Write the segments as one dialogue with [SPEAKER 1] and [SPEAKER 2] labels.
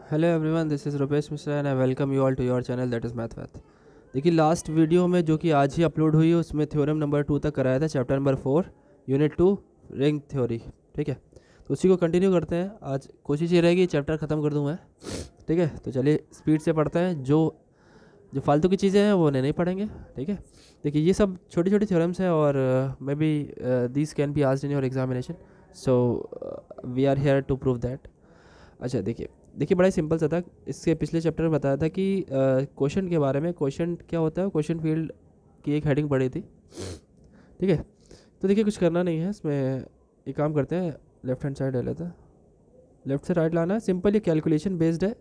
[SPEAKER 1] Hello everyone, this is Rupesh Mishra and I welcome you all to your channel that is math. देखिए, last video में जो कि आज ही upload हुई है उसमें थ्योरम नंबर 2 तक कराया था, chapter number 4 unit 2 ring theory. ठीक है, तो उसी को कंटिन्यू करते हैं। आज कोशिश ये रहेगी चैप्टर ख़त्म कर दूँ मैं। ठीक है, तो चलिए स्पीड से पढ़ते हैं। जो जो फालतू की चीज़ें हैं वो नहीं पढ़ेंगे। ठीक है, देखिए ये सब छोटी छोटी थ्योरम्स हैं और may be these can be asked in your examination, so we are here to prove that. अच्छा, देखिए बड़ा ही सिंपल सा था। इसके पिछले चैप्टर में बताया था कि क्वेश्चन के बारे में। क्वेश्चन क्या होता है, क्वेश्चन फील्ड की एक हेडिंग पड़ी थी। ठीक है, तो देखिए कुछ करना नहीं है इसमें। एक काम करते हैं, लेफ्ट हैंड साइड ले लेते हैं। लेफ्ट से राइट लाना है, सिंपल ये कैलकुलेशन बेस्ड है,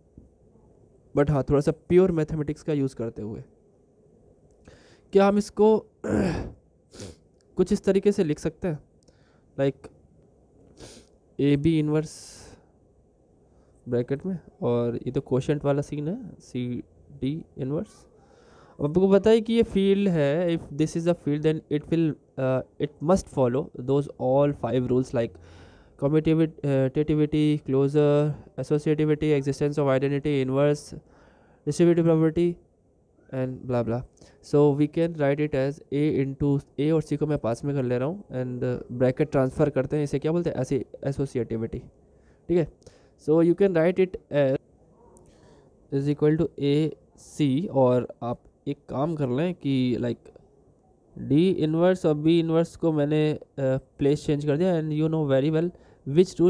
[SPEAKER 1] बट हाँ थोड़ा सा प्योर मैथमेटिक्स का यूज़ करते हुए। क्या हम इसको कुछ इस तरीके से लिख सकते हैं, like A B inverse bracket में, और ये तो क्वोशंट वाला सीन है, सी डी इनवर्स। अब आपको पता है कि ये फील्ड है। If this is a field then it must follow those all 5 rules like commutativity, closure, associativity, existence of identity, inverse, distributive property and blah blah. So we can write it as A into A, और C को मैं पास में कर ले रहा हूँ and bracket transfer करते हैं। इसे क्या बोलते हैं, ऐसे एसोसिएटिविटी। ठीक है, so you can write it as is equal to A C, और आप एक काम कर लें कि लाइक डी इनवर्स और बी इनवर्स को मैंने प्लेस चेंज कर दिया, and you know very well which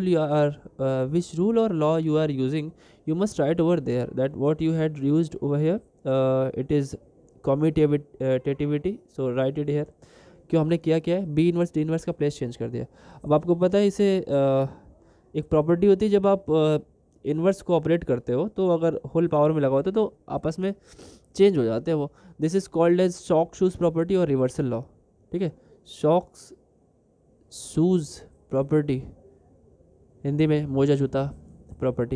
[SPEAKER 1] rule और law you are using, you must write over there that what you had used over here it is commutativity, so write it here. क्यों हमने किया क्या है, B inverse D inverse का place change कर दिया। अब आपको पता है इसे एक प्रॉपर्टी होती है, जब आप इन्वर्स को ऑपरेट करते हो तो अगर होल पावर में लगा होता है तो आपस में चेंज हो जाते हैं वो। This is called as socks shoes property और रिवर्सल लॉ। ठीक है, शॉक्स शूज प्रॉपर्टी, हिंदी में मोजा जूता प्रॉपर्टी,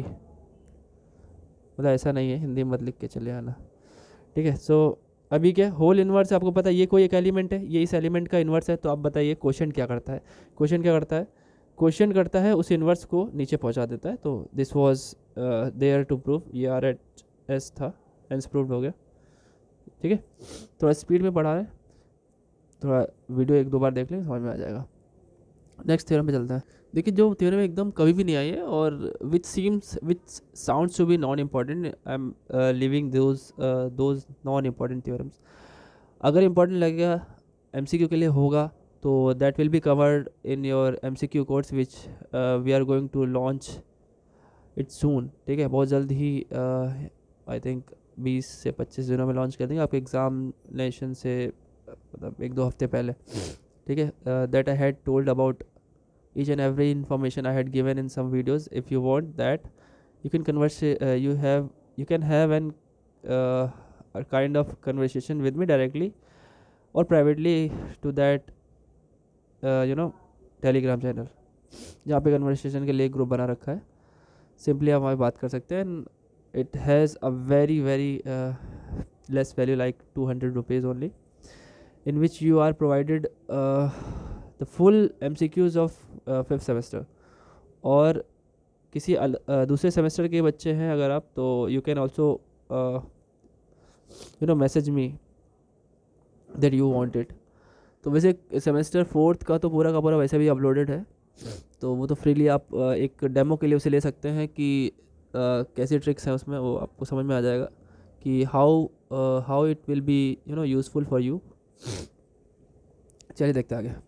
[SPEAKER 1] मतलब ऐसा नहीं है, हिंदी में मत लिख के चले आना। ठीक है, सो अभी क्या होल इन्वर्स है, आपको पता है ये कोई एक एलिमेंट है, ये इस एलिमेंट का इन्वर्स है। तो आप बताइए क्वेश्चन क्या करता है। क्वेश्चन क्या करता है, क्वेश्चन करता है उस इन्वर्स को नीचे पहुंचा देता है। तो this was there to prove, ये आर एट एस था, एंस प्रूव्ड हो गया। ठीक है, थोड़ा स्पीड में पढ़ा है, थोड़ा वीडियो एक दो बार देख लें, समझ में आ जाएगा। नेक्स्ट थ्योरम पे चलते हैं। देखिए जो थ्योरम एकदम कभी भी नहीं आई है और which sounds to be non important, I am leaving those non important theorems. अगर इम्पॉर्टेंट लगेगा एमसीक्यू के लिए होगा तो that will be covered in your MCQ course which we are going to launch it soon. ठीक है, बहुत जल्द ही आई थिंक 20 से 25 दिनों में लॉन्च कर देंगे आपके एग्जामिनेशन से, मतलब एक दो हफ्ते पहले। ठीक है, that I had told about each and every information I had given in some videos. If you want that, you can you can have a kind of conversation with me directly or privately to that telegram channel, जहाँ पे conversation के लिए group बना रखा है। Simply आप वहाँ बात कर सकते हैं। It has a very very less value like 200 rupees only, in which you are provided the full MCQs of 5th semester। और किसी दूसरे सेमेस्टर के बच्चे हैं अगर आप, तो you can also message me that you want it. तो वैसे सेमेस्टर 4th का तो पूरा का पूरा वैसे भी अपलोडेड है, तो वो तो फ्रीली आप एक डेमो के लिए उसे ले सकते हैं कि कैसी ट्रिक्स हैं उसमें, वो आपको समझ में आ जाएगा कि how it will be useful for you. चलिए देखते हैं आगे।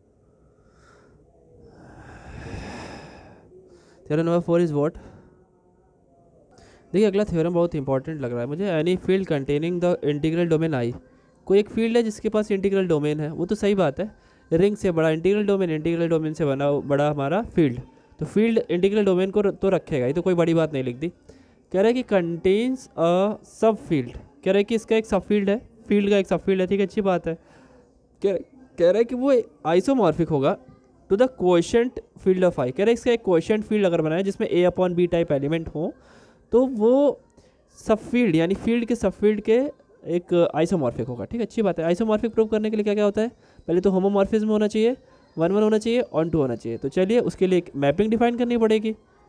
[SPEAKER 1] Theorem number 4 is what. देखिए अगला थ्योरम बहुत इंपॉर्टेंट लग रहा है मुझे। Any field containing the integral domain I, कोई एक फील्ड है जिसके पास इंटीग्रल डोमेन है, वो तो सही बात है, रिंग से बड़ा इंटीग्रल डोमेन से बना बड़ा हमारा फील्ड, तो फील्ड इंटीग्रल डोमेन को तो रखेगा, ये तो कोई बड़ी बात नहीं लिख दी। कह रहा है कि कंटेन्स अ सब फील्ड, कह रहा है कि इसका एक सब फील्ड है, फील्ड का एक सब फील्ड है। ठीक है, अच्छी बात है। कह रहा है कि वो आइसोमॉर्फिक होगा to the quotient field of I. कह रहा है इसका एक क्वोशंट फील्ड अगर बनाए जिसमें A upon B type element हो, तो वो सब फील्ड यानी फील्ड के सब फील्ड के एक आइसोमॉर्फिक होगा। ठीक है, अच्छी बात है। आइसोमॉर्फिक प्रूव करने के लिए क्या क्या होता है, पहले तो होमोमॉर्फिज्म होना चाहिए, 1 1 होना चाहिए, ऑन 2 होना चाहिए। तो चलिए उसके लिए एक मैपिंग डिफाइन करनी पड़ेगी।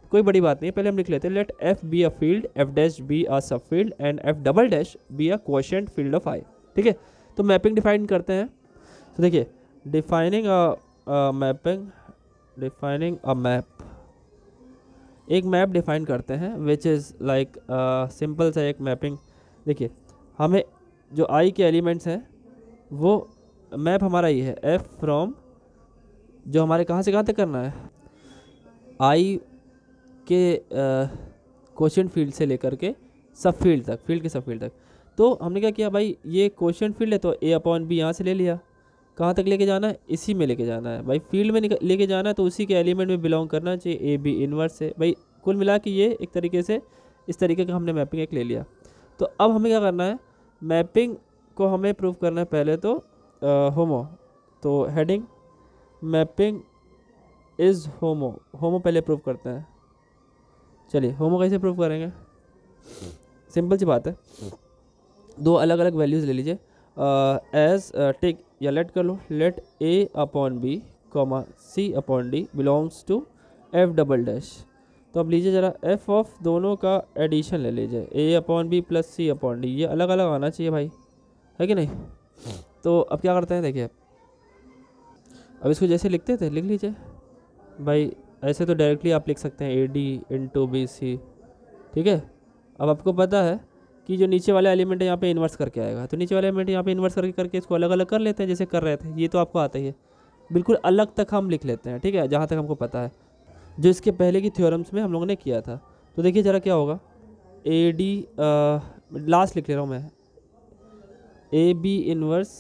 [SPEAKER 1] कोई बड़ी बात नहीं है, पहले हम लिख लेते हैं let F be a field, F dash be a sub field and F double dash be a quotient field of I. ठीक है, तो मैपिंग डिफाइन करते हैं। तो देखिए defining a mapping, defining a map, एक मैप डिफाइन करते हैं विच इज़ लाइक सिंपल सा एक मैपिंग। देखिए हमें जो आई के एलिमेंट्स हैं वो मैप हमारा ये है एफ फ्रॉम, जो हमारे कहाँ से कहाँ तक करना है, आई के क्वोशिएंट फील्ड से लेकर के सब फील्ड तक, फील्ड के सब फील्ड तक। तो हमने क्या किया भाई, ये क्वोशिएंट फील्ड है तो ए अपॉन बी यहाँ से ले लिया, कहाँ तक लेके जाना है, इसी में लेके जाना है भाई, फील्ड में लेके जाना है तो उसी के एलिमेंट में बिलोंग करना चाहिए, ए बी इनवर्स से भाई। कुल मिला के ये एक तरीके से इस तरीके का हमने मैपिंग एक ले लिया। तो अब हमें क्या करना है, मैपिंग को हमें प्रूव करना है पहले तो होमो, तो heading mapping is homo, homo पहले प्रूव करते हैं। चलिए होमो कैसे प्रूव करेंगे, सिंपल सी बात है, दो अलग अलग वैल्यूज़ ले लीजिए, एज टेक या लेट कर लो, let A upon B comma C upon D belongs to F double dash. तो अब लीजिए ज़रा एफ ऑफ दोनों का एडिशन ले लीजिए, A upon B plus C upon D, ये अलग अलग आना चाहिए भाई, है कि नहीं। तो अब क्या करते हैं, देखिए अब इसको जैसे लिखते थे लिख लीजिए भाई, ऐसे तो डायरेक्टली आप लिख सकते हैं A D into B C. ठीक है, अब आपको पता है कि जो नीचे वाला एलिमेंट है यहाँ पे इन्वर्स करके आएगा, तो नीचे वाले एलिमेंट यहाँ पे इन्वर्स करके इसको अलग अलग कर लेते हैं जैसे कर रहे थे, ये तो आपको आता ही है, बिल्कुल अलग तक हम लिख लेते हैं। ठीक है, जहाँ तक हमको पता है, जो इसके पहले की थ्योरम्स में हम लोगों ने किया था। तो देखिए ज़रा क्या होगा, ए डी लास्ट लिख ले रहा हूँ मैं, ए बी इनवर्स,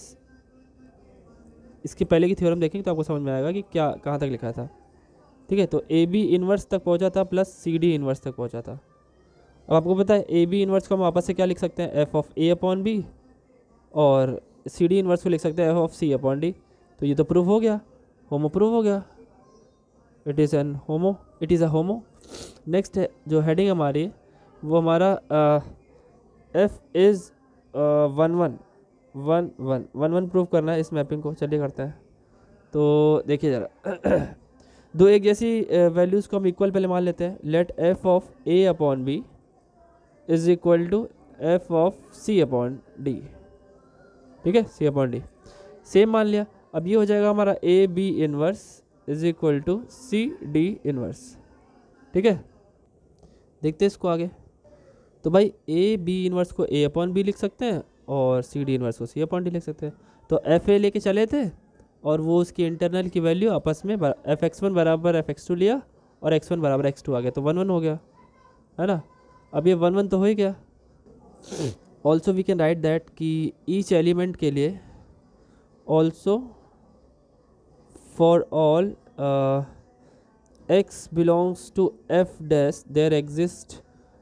[SPEAKER 1] इसके पहले की थ्योरम देखेंगे तो आपको समझ में आएगा कि क्या कहाँ तक लिखा था। ठीक है, तो ए बी इनवर्स तक पहुँचा था प्लस सी डी इनवर्स तक पहुँचा था। अब आपको पता है ए बी इनवर्स को हम आपस से क्या लिख सकते हैं, F of A upon B, और सी डी इनवर्स को लिख सकते हैं F of C upon D. तो ये तो प्रूव हो गया, होमो प्रूव हो गया, it is an homo, it is a homo. Next है जो हेडिंग हमारी है वो हमारा एफ इज़ 1 1 प्रूव करना है इस मैपिंग को। चलिए करते हैं। तो देखिए ज़रा दो एक जैसी वैल्यूज़ को हम इक्वल पहले मान लेते हैं, let F of A upon B is equal to F of C upon D. ठीक है, सी अपॉन डी सेम मान लिया। अब ये हो जाएगा हमारा A B inverse is equal to C D inverse. ठीक है, देखते हैं इसको आगे। तो भाई ए बी इनवर्स को ए अपॉन बी लिख सकते हैं और सी डी इनवर्स को सी अपॉन डी लिख सकते हैं। तो एफ ए लेके चले थे और वो उसकी इंटरनल की वैल्यू आपस में एफ एक्स वन बराबर एफ एक्स टू लिया और एक्स वन बराबर एक्स टू आ गया, तो 1 1 हो गया, है ना। अब ये 1 1 तो हो ही गया। Also we can write that कि ईच एलिमेंट के लिए also for all X belongs to F dash there exist,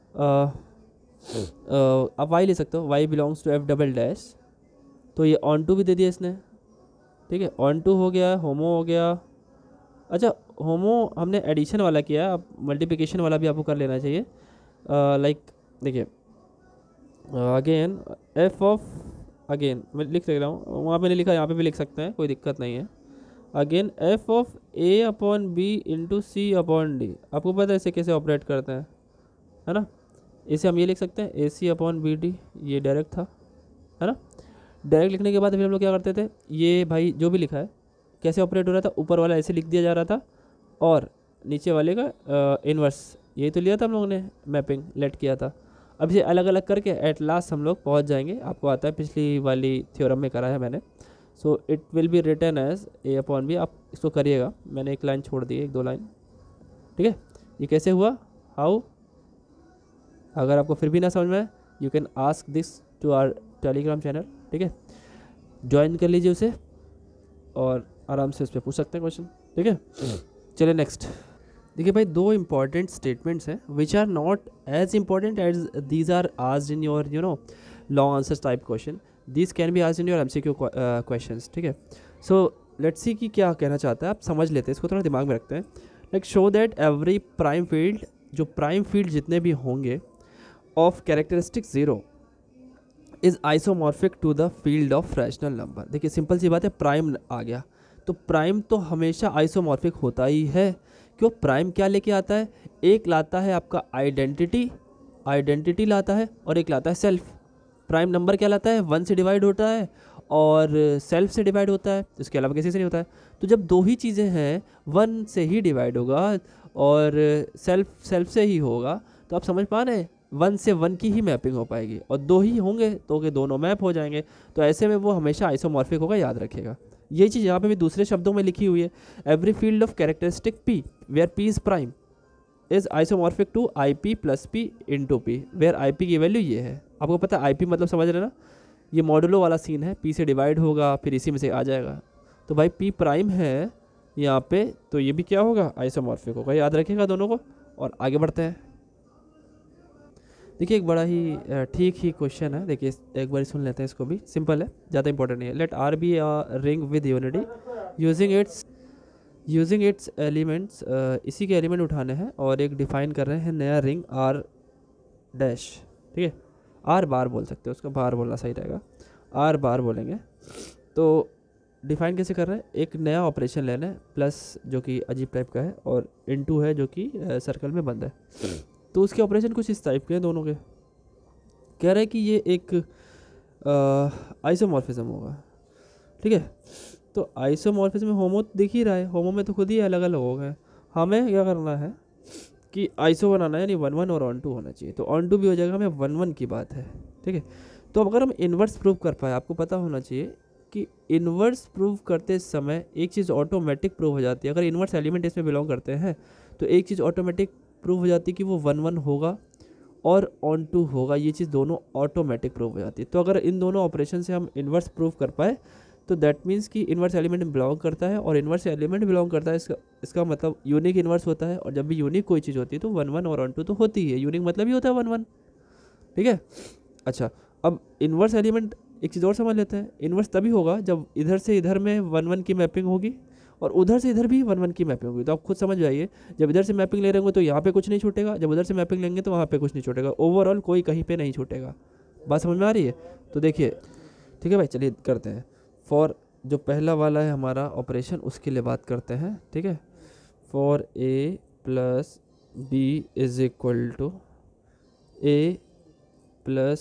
[SPEAKER 1] आप वाई ले सकते हो, Y belongs to F double dash. तो ये ऑन टू भी दे दिया इसने। ठीक है, ऑन टू हो गया, होमो हो गया। अच्छा, होमो हमने एडिशन वाला किया, अब मल्टीप्लिकेशन वाला भी आपको कर लेना चाहिए। लाइक देखिए अगेन एफ ऑफ, अगेन मैं लिख रहा हूँ, वहाँ पे नहीं लिखा, यहाँ पे भी लिख सकते हैं, कोई दिक्कत नहीं है। Again F of A upon B into C upon D, आपको पता है इसे कैसे ऑपरेट करते हैं, है ना। इसे हम ये लिख सकते हैं A C upon B D, ये डायरेक्ट था, है ना। डायरेक्ट लिखने के बाद फिर हम लोग क्या करते थे, ये भाई जो भी लिखा है कैसे ऑपरेट हो रहा था, ऊपर वाला ऐसे लिख दिया जा रहा था और नीचे वाले का इन्वर्स, यही तो लिया था हम लोगों ने, मैपिंग लेट किया था। अब इसे अलग अलग करके एट लास्ट हम लोग पहुंच जाएंगे, आपको आता है, पिछली वाली थ्योरम में करा है मैंने। So it will be written as A upon B, आप इसको करिएगा, मैंने एक लाइन छोड़ दी है, 1 2 लाइन। ठीक है, ये कैसे हुआ, हाउ, अगर आपको फिर भी ना समझ में आए you can ask this to our Telegram channel. ठीक है, ज्वाइन कर लीजिए उसे और आराम से उस पर पूछ सकते हैं क्वेश्चन। ठीक है, चलिए नेक्स्ट। देखिए भाई, 2 इंपॉर्टेंट स्टेटमेंट्स हैं which are not as important as these are asked in your long answers type question, these can be asked in your MCQ questions. ठीक है, सो लेट्स सी कि क्या कहना चाहता है, आप समझ लेते हैं, इसको थोड़ा दिमाग में रखते हैं। Like show that every prime field, जो प्राइम फील्ड जितने भी होंगे of characteristic 0 is isomorphic to the field of rational number. देखिए सिंपल सी बात है, प्राइम आ गया तो प्राइम तो हमेशा आइसोमॉर्फिक होता ही है। क्यों, प्राइम क्या लेके आता है, एक लाता है आपका आइडेंटिटी लाता है, और एक लाता है सेल्फ। प्राइम नंबर क्या लाता है, 1 से डिवाइड होता है और सेल्फ से डिवाइड होता है, इसके अलावा किसी से नहीं होता है। तो जब दो ही चीज़ें हैं, 1 से ही डिवाइड होगा और सेल्फ से ही होगा, तो आप समझ पा रहे हैं 1 से 1 की ही मैपिंग हो पाएगी, और दो ही होंगे तो के दोनों मैप हो जाएंगे। तो ऐसे में वो हमेशा आइसोमॉर्फिक होगा, याद रखिएगा। ये चीज़ यहाँ पे भी दूसरे शब्दों में लिखी हुई है, every field of characteristic P where P is prime is isomorphic to IP plus P into P, where IP की वैल्यू ये है। आपको पता है IP मतलब समझ रहे ना, ये मॉडुलो वाला सीन है, P से डिवाइड होगा फिर इसी में से आ जाएगा। तो भाई P प्राइम है यहाँ पे, तो ये भी क्या होगा, आइसोमॉर्फिक होगा, याद रखिएगा दोनों को। और आगे बढ़ते हैं। देखिए एक बड़ा ही ठीक ही क्वेश्चन है, देखिए एक बार सुन लेते हैं इसको भी, सिंपल है, ज़्यादा इंपॉर्टेंट नहीं है। Let R be a ring with unity using its elements, इसी के एलिमेंट उठाने हैं और एक डिफाइन कर रहे हैं नया रिंग R डैश, ठीक है, R बार बोल सकते हो, उसका बार बोलना सही रहेगा, R बार बोलेंगे। तो डिफाइन कैसे कर रहे हैं, एक नया ऑपरेशन लेना है, प्लस जो कि अजीब टाइप का है और इनटू है जो कि सर्कल में बंद है। तो उसके ऑपरेशन कुछ इस टाइप के हैं दोनों के। कह रहे हैं कि ये एक आइसोमॉर्फिज्म होगा, ठीक है। तो आइसोमॉर्फिज्म में होमो दिख ही रहा है, होमो में तो खुद ही अलग अलग हो गए। हमें क्या करना है कि आइसो बनाना है, यानी 1 1 और ऑन टू होना चाहिए। तो ऑन टू भी हो जाएगा, हमें 1 1 की बात है, ठीक है। तो अगर हम इन्वर्स प्रूव कर पाए, आपको पता होना चाहिए कि इन्वर्स प्रूव करते समय एक चीज़ ऑटोमेटिक प्रूव हो जाती है। अगर इन्वर्स एलिमेंट इसमें बिलोंग करते हैं तो एक चीज़ ऑटोमेटिक प्रूव हो जाती है कि वो 1 1 होगा और ऑन टू होगा, ये चीज़ दोनों ऑटोमेटिक प्रूव हो जाती है। तो अगर इन दोनों ऑपरेशन से हम इन्वर्स प्रूव कर पाए तो दैट मीन्स कि इन्वर्स एलिमेंट बिलोंग करता है, और इन्वर्स एलिमेंट बिलोंग करता है इसका मतलब यूनिक इन्वर्स होता है। और जब भी यूनिक कोई चीज़ होती है तो 1 1 और ऑन टू तो होती ही है, यूनिक मतलब ही होता है 1 1, ठीक है। अच्छा, अब इन्वर्स एलिमेंट एक चीज़ और समझ लेते हैं, इन्वर्स तभी होगा जब इधर से इधर में 1 1 की मैपिंग होगी और उधर से इधर भी 1 1 की मैपिंग होगी। तो आप खुद समझ जाइए, जब इधर से मैपिंग ले रहे होंगे तो यहाँ पे कुछ नहीं छूटेगा, जब उधर से मैपिंग लेंगे तो वहाँ पे कुछ नहीं छूटेगा, ओवरऑल कोई कहीं पे नहीं छूटेगा। बात समझ में आ रही है? तो देखिए, ठीक है भाई, चलिए करते हैं। फॉर जो पहला वाला है हमारा ऑपरेशन, उसके लिए बात करते हैं, ठीक है। For A plus B is equal to A plus,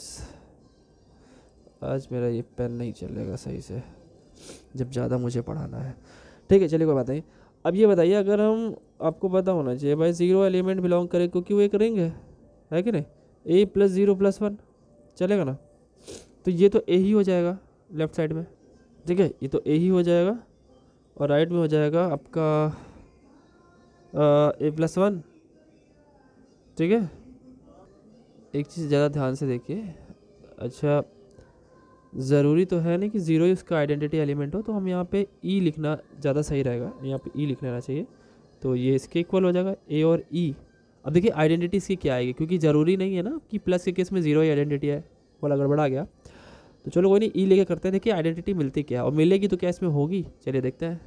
[SPEAKER 1] आज मेरा ये पेन नहीं चलेगा सही से जब ज़्यादा मुझे पढ़ाना है, ठीक है, चलिए कोई बात नहीं। अब ये बताइए, अगर हम, आपको पता होना चाहिए भाई 0 एलिमेंट बिलोंग करे, क्योंकि वो एक रिंग है कि नहीं, A प्लस 0 प्लस 1 चलेगा ना। तो ये तो A ही हो जाएगा लेफ्ट साइड में, ठीक है, ये तो A ही हो जाएगा, और राइट में हो जाएगा आपका A प्लस 1, ठीक है। एक चीज़ ज़्यादा ध्यान से देखिए, अच्छा ज़रूरी तो है नहीं कि 0 ही उसका आइडेंटिटी एलिमेंट हो, तो हम यहाँ पे E लिखना ज़्यादा सही रहेगा, यहाँ पे E लिख लेना चाहिए। तो ये इसके इक्वल हो जाएगा A और E। अब देखिए आइडेंटिटी इसकी क्या आएगी, क्योंकि ज़रूरी नहीं है ना कि प्लस के केस में 0 ही आइडेंटिटी है, वाला गड़बड़ा गया। तो चलो कोई नहीं, E लेके करते हैं, देखिए आइडेंटिटी मिलती क्या और मिलेगी तो क्या इसमें होगी, चलिए देखते हैं।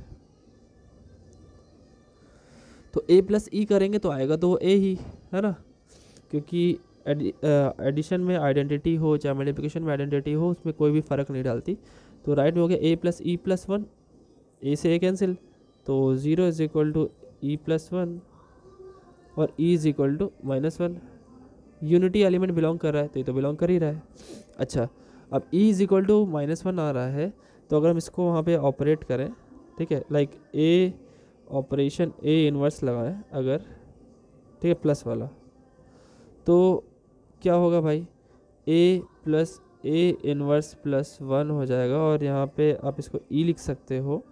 [SPEAKER 1] तो A प्लस E करेंगे तो आएगा तो A ही है ना, क्योंकि एडिशन में आइडेंटिटी हो चाहे मल्टीप्लिकेशन में आइडेंटिटी हो, उसमें कोई भी फ़र्क नहीं डालती। तो राइट में हो गया A plus E plus 1, A से A कैंसिल, तो 0 is equal to E plus 1 और E is equal to -1। Unity element belong कर रहा है तो ये तो बिलोंग कर ही रहा है। अच्छा, अब E इज इक्वल टू -1 आ रहा है, तो अगर हम इसको वहाँ पे ऑपरेट करें, ठीक है, like A operation A inverse लगाएं अगर, ठीक है, प्लस वाला, तो क्या होगा भाई, A plus A inverse plus 1 हो जाएगा, और यहाँ पे आप इसको E लिख सकते हो,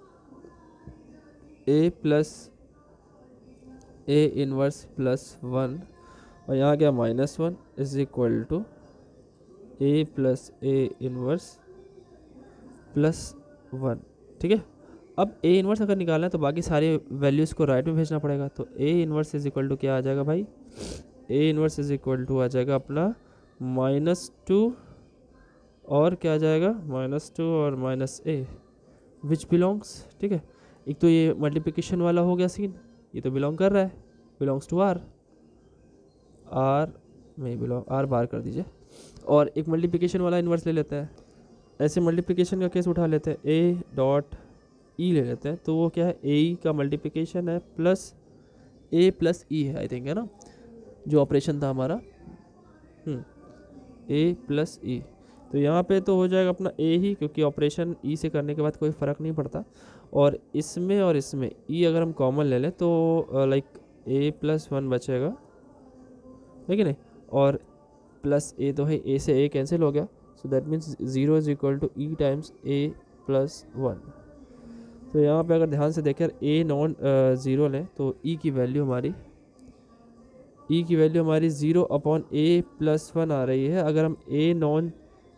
[SPEAKER 1] A plus A inverse plus 1, और यहाँ क्या -1 is equal to A plus A inverse plus 1, ठीक है। अब A इन्वर्स अगर निकालना है तो बाकी सारे वैल्यूज़ को राइट में भेजना पड़ेगा। तो A inverse is equal to क्या आ जाएगा भाई, A inverse is equal to आ जाएगा अपना -2 और क्या आ जाएगा, -2 और -A विच बिलोंग्स, ठीक है। एक तो ये मल्टीप्लिकेशन वाला हो गया सीन, ये तो बिलोंग कर रहा है, बिलोंग्स टू R में बिलोंग, R बार कर दीजिए, और एक मल्टीप्लिकेशन वाला इन्वर्स ले लेते हैं। ऐसे मल्टीप्लिकेशन का केस उठा लेते हैं, A डॉट E ले लेते हैं, तो वो क्या है, A का मल्टीप्लिकेशन है प्लस ए प्लस ई है आई थिंक, है ना, जो ऑपरेशन था हमारा, ए प्लस ई। तो यहाँ पे तो हो जाएगा अपना ए ही, क्योंकि ऑपरेशन ई से करने के बाद कोई फ़र्क नहीं पड़ता। और इसमें ई अगर हम कॉमन ले लें तो लाइक ए प्लस वन बचेगा, है कि नहीं, और प्लस ए तो है, ए से ए कैंसिल हो गया, so that means 0 is equal to E times A plus one. तो यहाँ पे अगर ध्यान से देखें ए नॉन ज़ीरो लें तो ई की वैल्यू हमारी 0 अपॉन ए प्लस वन आ रही है। अगर हम ए नॉन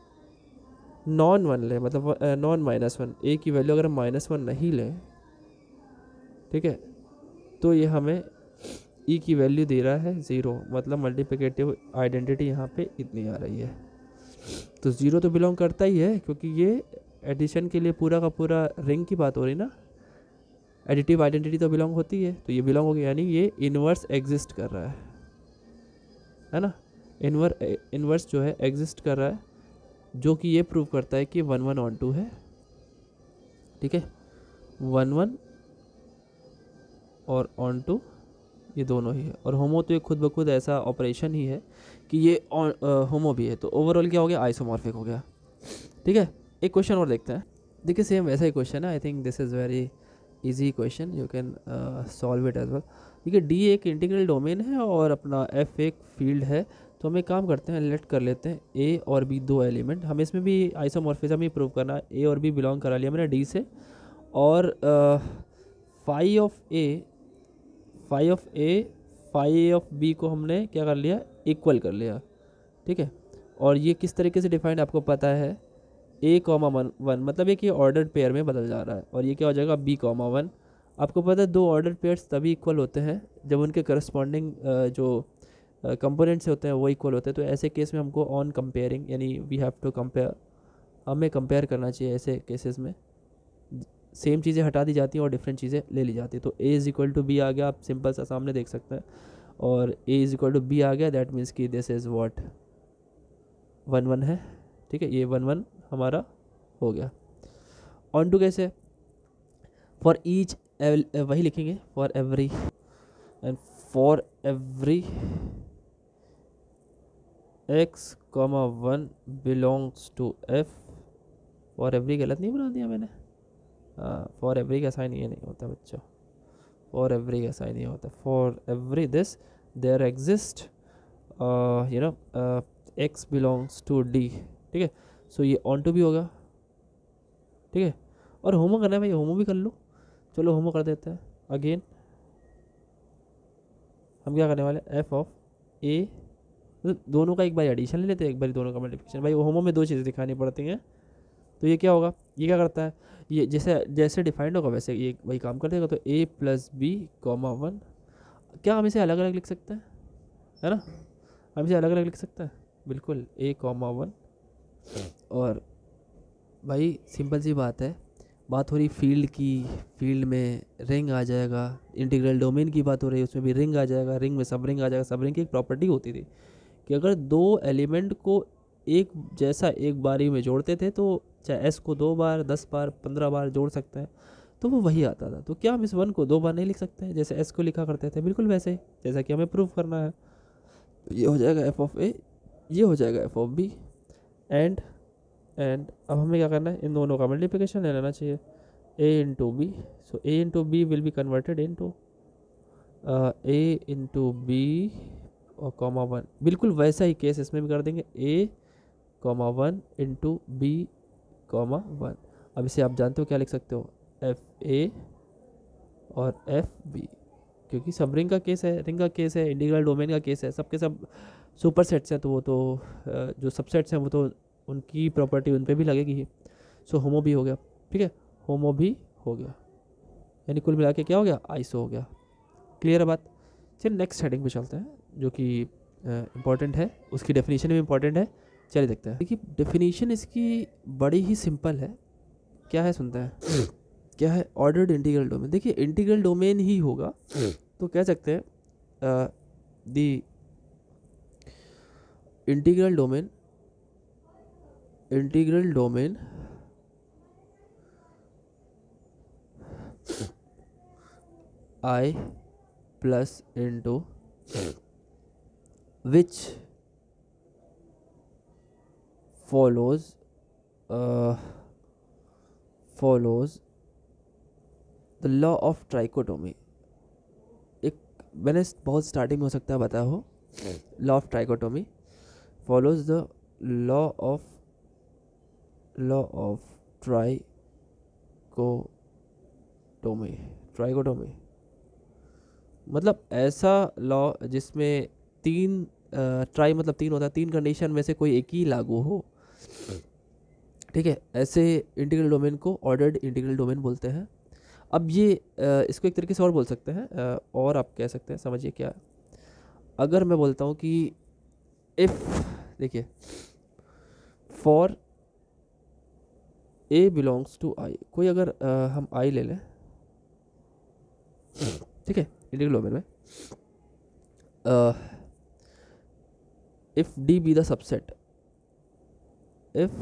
[SPEAKER 1] वन लें, मतलब नॉन माइनस वन, ए की वैल्यू अगर हम माइनस वन नहीं लें, ठीक है, तो ये हमें ई की वैल्यू दे रहा है 0, मतलब मल्टीप्लिकेटिव आइडेंटिटी यहाँ पे इतनी आ रही है। तो 0 तो बिलोंग करता ही है, क्योंकि ये एडिशन के लिए पूरा का पूरा रिंग की बात हो रही ना, एडिटिव आइडेंटिटी तो बिलोंग होती है, तो ये बिलोंग हो गया, यानी ये इन्वर्स एग्जिस्ट कर रहा है ना, इन्वर्स जो है एग्जिस्ट कर रहा है, जो कि ये प्रूव करता है कि 1 1 ऑन 2 है, ठीक है, 1 1 और ऑन 2 ये दोनों ही है। और होमो तो ये खुद ब खुद ऐसा ऑपरेशन ही है कि ये होमो भी है। तो ओवरऑल क्या हो गया, आइसोमॉर्फिक हो गया, ठीक है। एक क्वेश्चन और देखते हैं। देखिए सेम वैसा ही क्वेश्चन है, I think this is very easy question, you can solve it as well. देखिए डी एक इंटीग्रल डोमेन है और अपना एफ एक फील्ड है। तो हम एक काम करते हैं, लेट कर लेते हैं ए और बी दो एलिमेंट, हमें इसमें भी आइसोमॉर्फिज्म ही प्रूव करना है। ए और बी बिलोंग करा लिया मैंने डी से, और फाई ऑफ बी को हमने क्या कर लिया, इक्वल कर लिया, ठीक है। और ये किस तरीके से डिफाइंड आपको पता है, ए कॉमा वन, मतलब एक ये ऑर्डर्ड पेयर में बदल जा रहा है, और ये क्या हो जाएगा बी कॉमा वन। आपको पता है दो ऑर्डर्ड पेयर्स तभी इक्वल होते हैं जब उनके करस्पॉन्डिंग जो कंपोनेंट्स होते हैं वो इक्वल होते हैं। तो ऐसे केस में हमको ऑन कंपेयरिंग, यानी वी हैव टू कंपेयर, हमें कंपेयर करना चाहिए। ऐसे केसेस में सेम चीज़ें हटा दी जाती हैं और डिफरेंट चीज़ें ले ली जाती है। तो A is equal to B आ गया, आप सिंपल सा सामने देख सकते हैं, और A is equal to B आ गया, दैट मीन्स कि दिस इज़ व्हाट 1 1 है, ठीक है, ये 1 1 हमारा हो गया। ऑन टू कैसे, फॉर ईच वही लिखेंगे, for every and for every x, 1 belongs to f। For every गलत नहीं बना दिया मैंने, फॉर एवरी का साइन ये नहीं होता बच्चों, फॉर एवरी का साइन ये होता है, for every this there exist you know x belongs to d, ठीक है। सो ये ऑन टू भी होगा, ठीक है। और होमो करना है भाई, होमो भी कर लो, चलो होमो कर देते हैं। अगेन हम क्या करने वाले, एफ ऑफ ए, दोनों का एक बार एडिशन ले लेते हैं, एक बार दोनों का मल्टीप्लिकेशन। भाई होमो में दो चीज़ें दिखानी पड़ती हैं, तो ये क्या होगा, ये क्या करता है, ये जैसे जैसे डिफाइंड होगा वैसे ये वही काम कर देगा। तो A plus B comma one, क्या हम इसे अलग अलग लिख सकते हैं, है ना, हम इसे अलग अलग लिख सकते हैं, बिल्कुल, ए कॉमा वन। और भाई सिंपल सी बात है, बात हो रही फील्ड की, फील्ड में रिंग आ जाएगा, इंटीग्रल डोमेन की बात हो रही है, उसमें भी रिंग आ जाएगा, रिंग में सब रिंग आ जाएगा। सब रिंग की एक प्रॉपर्टी होती थी कि अगर दो एलिमेंट को एक जैसा एक बारी में जोड़ते थे, तो चाहे एस को 2 बार 10 बार 15 बार जोड़ सकते हैं, तो वो वही आता था। तो क्या हम इस वन को 2 बार नहीं लिख सकते हैं जैसे एस को लिखा करते थे, बिल्कुल वैसे ही जैसा कि हमें प्रूव करना है। तो ये हो जाएगा एफ ऑफ ए, ये हो जाएगा एफ ऑफ बी, एंड अब हमें क्या करना है, इन दोनों का मल्टीप्लिकेशन ले लेना चाहिए, A into B. So A into B will be converted into A into B और कॉमा वन, बिल्कुल वैसा ही केस इसमें भी कर देंगे, A comma one into B comma one. अब इसे आप जानते हो क्या लिख सकते हो, एफ ए और एफ बी, क्योंकि सब रिंग का केस है, रिंग का केस है, इंटीग्रल डोमेन का केस है, सबके सब सुपर सेट्स हैं, तो वो तो जो सबसेट्स हैं वो तो उनकी प्रॉपर्टी उन पर भी लगेगी ही। सो होमो भी हो गया, ठीक है, होमो भी हो गया, यानी कुल मिला के क्या हो गया, आइसो हो गया। क्लियर है बात। चलिए नेक्स्ट हेडिंग पे चलते हैं, जो कि इम्पॉर्टेंट है, उसकी डेफिनेशन भी इम्पॉर्टेंट है। चलिए देखते हैं। देखिए डेफिनेशन इसकी बड़ी ही सिंपल है, क्या है सुनते हैं, क्या है, ऑर्डर्ड इंटीग्रल डोमेन। देखिए इंटीग्रल डोमेन ही होगा, तो कह सकते हैं the integral domain I plus into which follows follows the law of trichotomy. एक मैंने बहुत स्टार्टिंग में हो सकता है बताया हो. Law of trichotomy follows the law of trichotomy मतलब ऐसा लॉ जिसमें तीन ट्राई मतलब तीन होता है, तीन कंडीशन में से कोई एक ही लागू हो. ठीक है, ऐसे इंटीग्रल डोमेन को ऑर्डर्ड इंटीग्रल डोमेन बोलते हैं. अब ये इसको एक तरीके से और बोल सकते हैं, और आप कह सकते हैं, समझिए क्या. अगर मैं बोलता हूँ कि इफ, देखिए, for A belongs to I, कोई अगर हम आई ले लें, ठीक है, इंटीग्रल डोमेन में, if D be the subset, if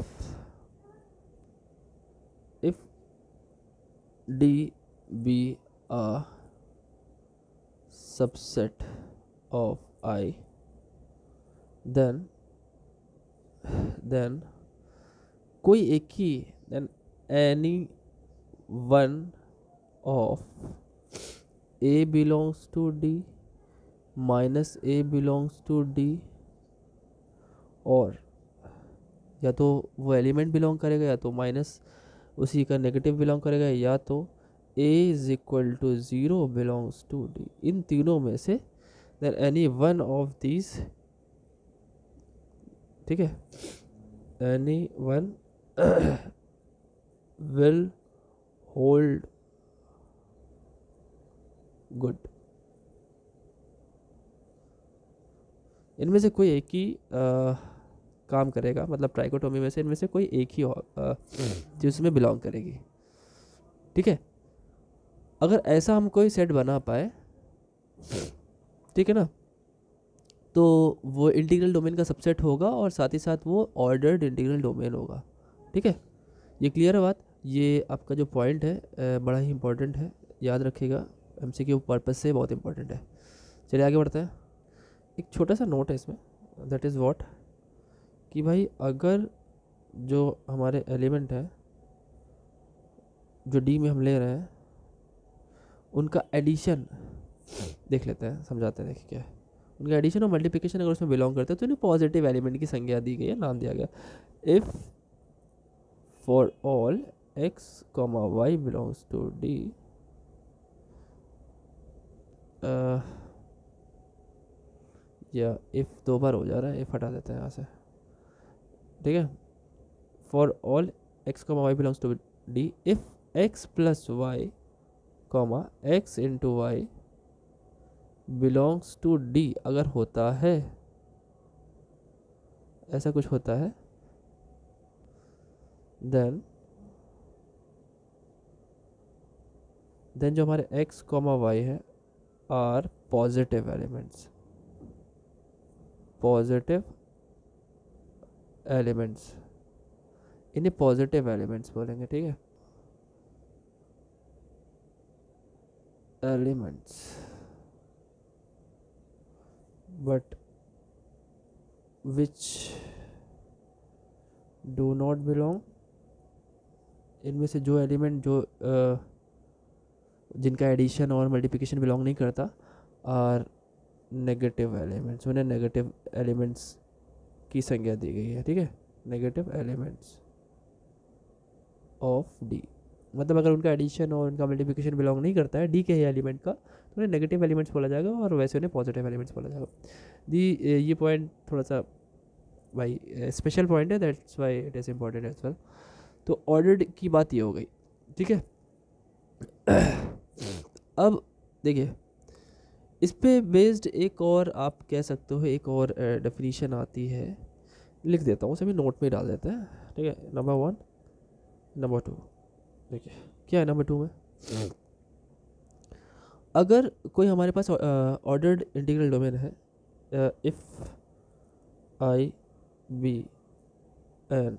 [SPEAKER 1] D be a subset of I, then कोई एक ही, then any one of A belongs to D minus A belongs to D, और या तो वो एलिमेंट बिलोंग करेगा, या तो माइनस उसी का नेगेटिव बिलोंग करेगा, या तो A is equal to 0 belongs to D. इन तीनों में से then any one of these, ठीक है, any one will hold good. इनमें से कोई एक ही काम करेगा, मतलब ट्राइकोटोमी में से इनमें से कोई एक ही चीज उसमें बिलोंग करेगी. ठीक है, अगर ऐसा हम कोई सेट बना पाए, ठीक है ना, तो वो इंटीग्रल डोमेन का सबसेट होगा और साथ ही साथ वो ऑर्डर्ड इंटीग्रल डोमेन होगा. ठीक है, ये क्लियर है बात. ये आपका जो पॉइंट है बड़ा ही इंपॉर्टेंट है, याद रखिएगा, एमसीक्यू पर्पस से बहुत इंपॉर्टेंट है. चलिए आगे बढ़ते हैं. एक छोटा सा नोट है इसमें, दैट इज़ व्हाट, कि भाई अगर जो हमारे एलिमेंट है जो डी में हम ले रहे हैं, उनका एडिशन देख लेते हैं, समझाते हैं. देखिए क्या है, उनका एडिशन और मल्टीप्लिकेशन अगर उसमें बिलोंग करते हैं तो इन्हें पॉजिटिव एलिमेंट की संज्ञा दी गई है, नाम दिया गया. If for all X comma Y belongs to D, या इफ़ दो बार हो जा रहा है, इफ़ हटा देते हैं यहाँ से. ठीक है, for all X comma Y belongs to D, if X plus Y comma X into Y belongs to D अगर होता है, ऐसा कुछ होता है, देन जो हमारे एक्स कॉमा वाई है आर पॉजिटिव एलिमेंट्स, इन्हें पॉजिटिव एलिमेंट्स बोलेंगे. ठीक है, elements, but which do not belong, इनमें से जो एलिमेंट जो जिनका एडिशन और मल्टीप्लिकेशन बिलोंग नहीं करता, आर नेगेटिव एलिमेंट्स, उन्हें नेगेटिव एलिमेंट्स की संज्ञा दी गई है. ठीक है, नेगेटिव एलिमेंट्स ऑफ डी, मतलब अगर उनका एडिशन और उनका मल्टीप्लिकेशन बिलोंग नहीं करता है डी के ही एलिमेंट का, तो उन्हें नेगेटिव एलिमेंट्स बोला जाएगा, और वैसे उन्हें पॉजिटिव एलिमेंट्स बोला जाएगा. ये पॉइंट थोड़ा सा भाई स्पेशल पॉइंट है, that's why it is important as well. तो ऑर्डर्ड की बात ये हो गई. ठीक है, अब देखिए, इस पे बेस्ड एक और आप कह सकते हो, एक और डेफिनेशन आती है, लिख देता हूँ, सभी नोट में डाल देते हैं. ठीक है, नंबर 1, नंबर 2. देखिए क्या है नंबर 2 में, अगर कोई हमारे पास ऑर्डर्ड इंटीग्रल डोमेन है, if I be an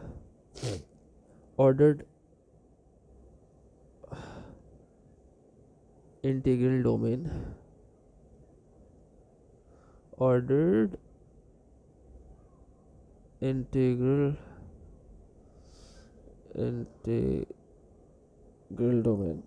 [SPEAKER 1] ordered integral domain ordered integral domain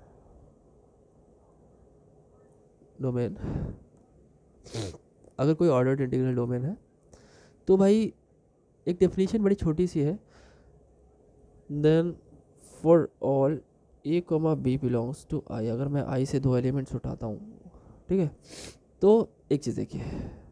[SPEAKER 1] अगर कोई ऑर्डर्ड इंटीग्रल डोमेन है तो भाई एक डेफिनेशन बड़ी छोटी सी है, then for all A comma B belongs to I. अगर मैं आई से दो एलिमेंट्स उठाता हूँ, ठीक है, तो एक चीज़ देखिए,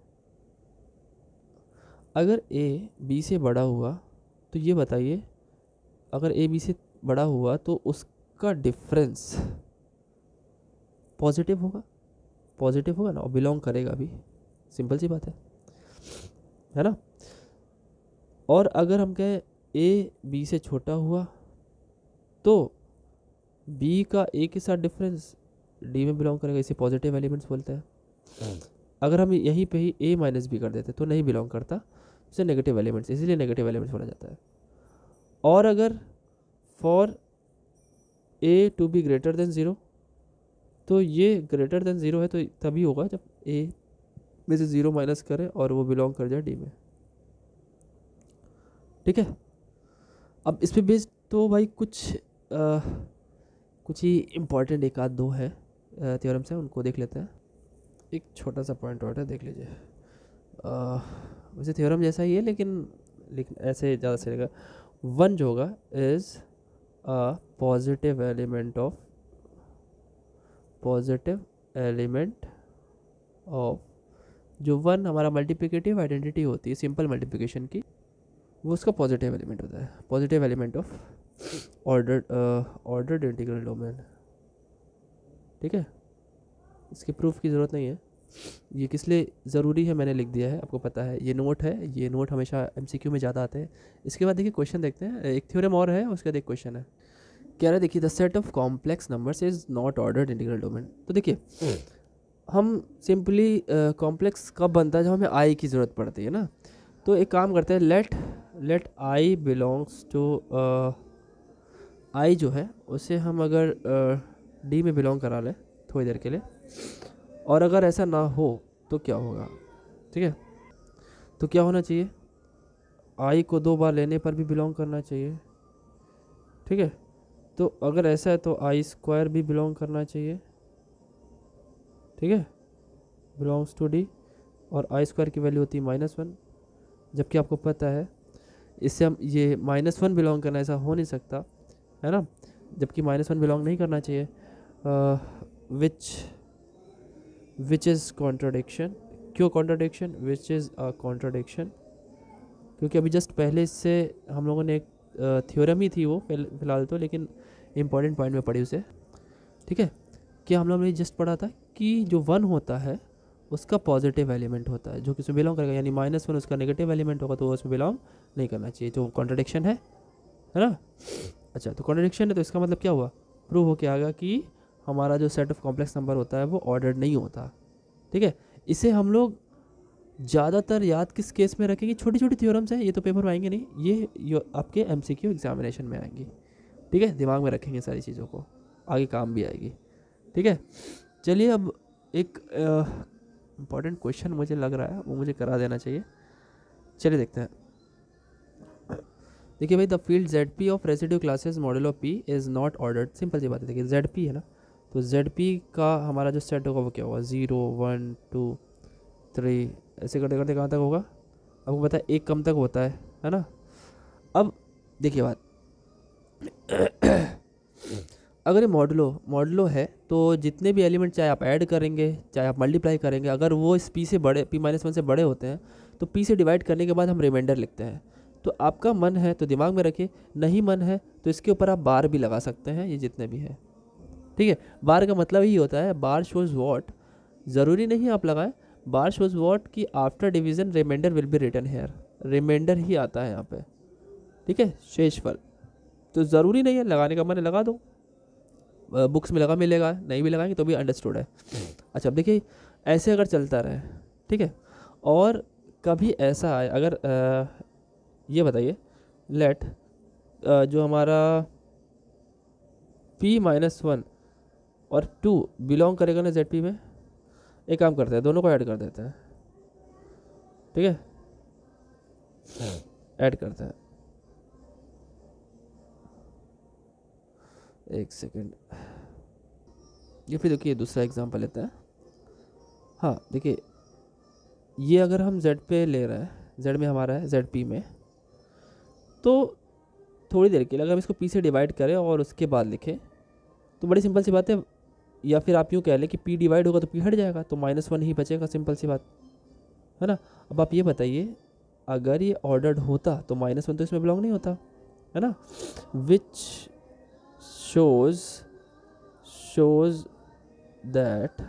[SPEAKER 1] अगर ए बी से बड़ा हुआ तो ये बताइए, अगर ए बी से बड़ा हुआ तो उसका डिफरेंस पॉजिटिव होगा ना, और बिलोंग करेगा भी, सिंपल सी बात है ना। और अगर हम कहें ए बी से छोटा हुआ तो बी का ए के साथ डिफरेंस डी में बिलोंग करेगा, इसे पॉजिटिव एलिमेंट्स बोलते हैं। अगर हम यहीं पे ही ए माइनस बी कर देते तो नहीं बिलोंग करता, इसे नेगेटिव एलिमेंट्स, इसीलिए नेगेटिव एलिमेंट्स बोला जाता है। और अगर for A to B greater than zero, तो ये ग्रेटर देन ज़ीरो है तो तभी होगा जब ए में से ज़ीरो माइनस करे और वो बिलोंग कर जाए डी में, ठीक है। अब इस पे बेस्ड तो भाई कुछ ही इम्पॉर्टेंट एक आध दो है थ्योरम से, उनको देख लेते हैं। एक छोटा सा पॉइंट और है, देख लीजिए। वैसे थ्योरम जैसा ही है लेकिन ऐसे ज़्यादा सही रहेगा। वन जो होगा is a positive element of जो वन हमारा मल्टीप्लिकेटिव आइडेंटिटी होती है सिंपल मल्टीप्लिकेशन की, वो उसका पॉजिटिव एलिमेंट होता है, positive element of ordered integral domain, ठीक है। इसके प्रूफ की ज़रूरत नहीं है, ये किस लिए ज़रूरी है मैंने लिख दिया है, आपको पता है, ये नोट है, ये नोट हमेशा एमसीक्यू में ज़्यादा आते हैं। इसके बाद देखिए क्वेश्चन देखते हैं, एक थ्योरम और है, उसके बाद एक क्वेश्चन है, कह रहा है देखिए the set of complex numbers is not ordered integral domain. तो देखिए हम सिंपली कॉम्प्लेक्स कब बनता है, जब हमें आई की ज़रूरत पड़ती है ना। तो एक काम करते हैं, let I belongs to I जो है उसे हम अगर डी में बिलोंग करा लें थोड़ी देर के लिए, और अगर ऐसा ना हो तो क्या होगा, ठीक है। तो क्या होना चाहिए, आई को दो बार लेने पर भी बिलोंग करना चाहिए, ठीक है। तो अगर ऐसा है तो आई स्क्वायर भी बिलोंग करना चाहिए, ठीक है, बिलोंग्स टू डी, और आई स्क्वायर की वैल्यू होती है -1, जबकि आपको पता है इससे हम ये -1 बिलोंग करना, ऐसा हो नहीं सकता है ना, जबकि -1 बिलोंग नहीं करना चाहिए, विच इज़ कॉन्ट्राडिक्शन। क्यों contradiction, which is a contradiction, क्योंकि अभी जस्ट पहले इससे हम लोगों ने एक थ्योरम ही थी वो फिलहाल तो, लेकिन इंपॉर्टेंट पॉइंट में पढ़ी उसे, ठीक है। क्या हम लोगों ने जस्ट पढ़ा था कि जो वन होता है उसका पॉजिटिव एलिमेंट होता है जो कि उसमें बिलोंग करेगा, यानी -1 उसका नेगेटिव एलिमेंट होगा तो वो उसमें बिलोंग नहीं करना चाहिए, तो कॉन्ट्राडिक्शन है ना। अच्छा, तो कॉन्ट्राडिक्शन है तो इसका मतलब क्या हुआ, प्रूव हो के आ गया कि हमारा जो सेट ऑफ कॉम्प्लेक्स नंबर होता है वो ऑर्डर्ड नहीं होता, ठीक है। इसे हम लोग ज़्यादातर याद किस केस में रखेंगे, छोटी छोटी थ्योरम्स हैं, ये तो पेपर में आएंगे नहीं, ये आपके एमसीक्यू एग्जामिनेशन में आएंगी, ठीक है। दिमाग में रखेंगे सारी चीज़ों को, आगे काम भी आएगी, ठीक है। चलिए अब एक इम्पॉर्टेंट क्वेश्चन मुझे लग रहा है वो मुझे करा देना चाहिए, चलिए देखते हैं। देखिए भाई, the field Z P of residue classes model P is not ordered. Simple सी बात है, देखिए जेड पी है ना, तो जेड पी का हमारा जो सेट होगा वो क्या होगा, 0 1 2 3 ऐसे करते करते कहाँ तक होगा, आपको पता है एक कम तक होता है ना। अब देखिए बात, अगर ये मॉडलो है तो जितने भी एलिमेंट चाहे आप ऐड करेंगे चाहे आप मल्टीप्लाई करेंगे, अगर वो इस पी से बड़े p-1 से बड़े होते हैं तो p से डिवाइड करने के बाद हम रिमाइंडर लिखते हैं। तो आपका मन है तो दिमाग में रखिए, नहीं मन है तो इसके ऊपर आप बार भी लगा सकते हैं, ये जितने भी हैं, ठीक है। बार का मतलब ही होता है बार शोज वॉट, ज़रूरी नहीं आप लगाएं, बार शोज वॉट कि after division remainder will be written here, remainder ही आता है यहाँ पे, ठीक है, शेषफल। तो ज़रूरी नहीं है, लगाने का मन है लगा दो, बुक्स में लगा मिलेगा, नहीं भी लगाएंगे तो भी अंडरस्टूड है। अच्छा, अब देखिए ऐसे अगर चलता रहे, ठीक है, और कभी ऐसा आए, अगर ये बताइए, लेट जो हमारा p-1 और 2 बिलोंग करेगा ना जेड पी में, एक काम करते हैं दोनों को ऐड कर देते हैं, ठीक है, ऐड करते हैं। एक सेकेंड, ये फिर देखिए दूसरा एग्जांपल लेते हैं। हाँ देखिए, ये अगर हम z पे ले रहे हैं, z में हमारा है ZP में, तो थोड़ी देर के लिए अगर हम इसको p से डिवाइड करें और उसके बाद लिखें तो बड़ी सिंपल सी बात है, या फिर आप यूँ कह लें कि p डिवाइड होगा तो p हट जाएगा, तो -1 ही बचेगा, सिंपल सी बात है ना। अब आप ये बताइए, अगर ये ऑर्डर्ड होता तो -1 तो इसमें बिलोंग नहीं होता, है ना। विच shows that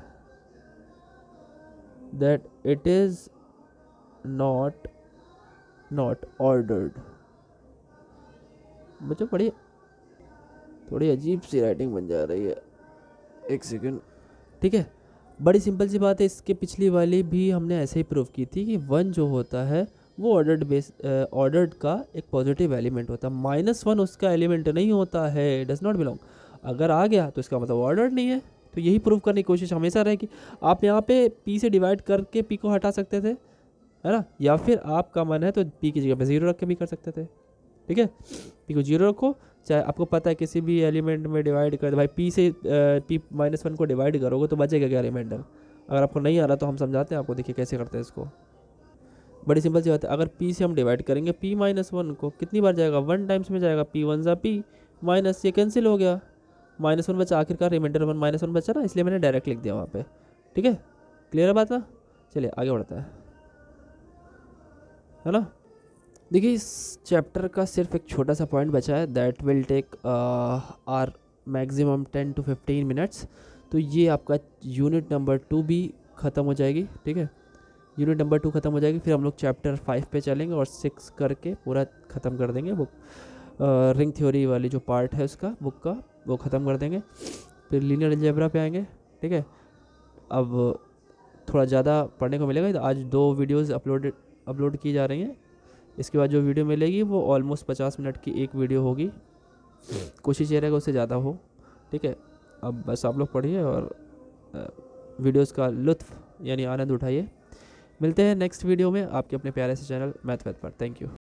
[SPEAKER 1] it is not ordered। बच्चों पढ़िए, थोड़ी अजीब सी राइटिंग बन जा रही है, एक सेकेंड, ठीक है। बड़ी सिंपल सी बात है, इसके पिछली वाली भी हमने ऐसे ही प्रूव की थी कि 1 जो होता है वो ऑर्डर्ड का एक पॉजिटिव एलिमेंट होता है, -1 उसका एलिमेंट नहीं होता है, डज नॉट बिलोंग। अगर आ गया तो इसका मतलब ऑर्डर्ड नहीं है, तो यही प्रूव करने की कोशिश हमेशा रहेगी। आप यहाँ पे p से डिवाइड करके p को हटा सकते थे, है ना, या फिर आपका मन है तो p की जगह पे 0 रख के भी कर सकते थे, ठीक है। p को 0 रखो, चाहे आपको पता है किसी भी एलिमेंट में डिवाइड कर, भाई p से p -1 को डिवाइड करोगे तो बचेगा क्या रिमाइंडर। अगर आपको नहीं आ रहा तो हम समझाते हैं आपको, देखिए कैसे करते हैं इसको। बड़ी सिंपल सी बात है, अगर p से हम डिवाइड करेंगे p -1 को, कितनी बार जाएगा, 1 टाइम्स में जाएगा, p 1 ज़ा p, माइनस ये कैंसिल हो गया, -1 बचा, आखिरकार रिमाइंडर 1 -1 बचा ना, इसलिए मैंने डायरेक्ट लिख दिया वहाँ पे, ठीक है। क्लियर है बात ना, चलिए आगे बढ़ता है ना। देखिए इस चैप्टर का सिर्फ एक छोटा सा पॉइंट बचा है, that will take or maximum 10 to 15 minutes. तो ये आपका यूनिट नंबर 2 भी ख़त्म हो जाएगी, ठीक है। यूनिट नंबर 2 ख़त्म हो जाएगी, फिर हम लोग चैप्टर 5 पे चलेंगे और 6 करके पूरा ख़त्म कर देंगे बुक। रिंग थ्योरी वाली जो पार्ट है उसका बुक का, वो ख़त्म कर देंगे, फिर लीनियर अलजेब्रा पे आएंगे, ठीक है। अब थोड़ा ज़्यादा पढ़ने को मिलेगा, तो आज 2 वीडियोज़ अपलोड की जा रही हैं। इसके बाद जो वीडियो मिलेगी वो ऑलमोस्ट 50 मिनट की एक वीडियो होगी, कोशिश ये रहेगा उससे ज़्यादा हो, ठीक है। अब बस आप लोग पढ़िए और वीडियोस का लुत्फ़ यानी आनंद उठाइए। मिलते हैं नेक्स्ट वीडियो में आपके अपने प्यारे से चैनल मैथ पर। Thank you.